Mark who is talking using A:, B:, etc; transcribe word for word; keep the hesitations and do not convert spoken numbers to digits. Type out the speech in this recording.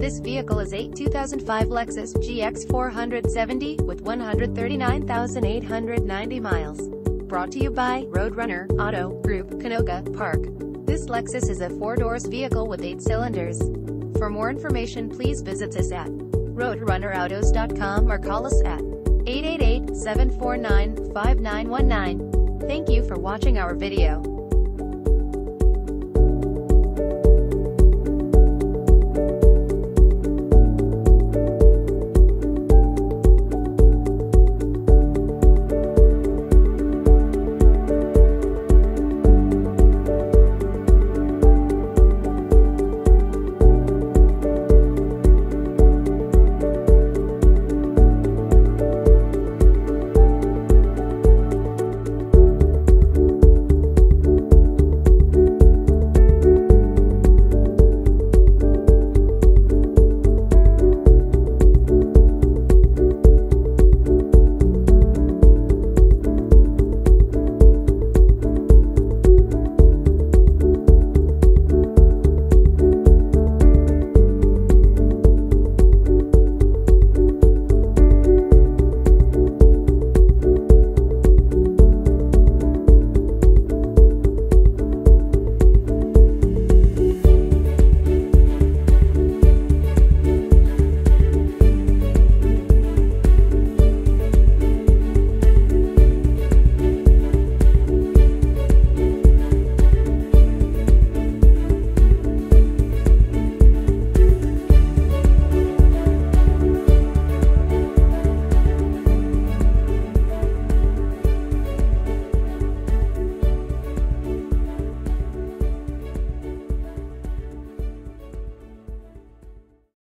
A: This vehicle is a two thousand five Lexus G X four seventy, with one hundred thirty-nine thousand eight hundred ninety miles. Brought to you by Roadrunner Auto Group, Canoga Park. This Lexus is a four-doors vehicle with eight cylinders. For more information, please visit us at roadrunner autos dot com or call us at eight eight eight, seven four nine, five nine one nine. Thank you for watching our video.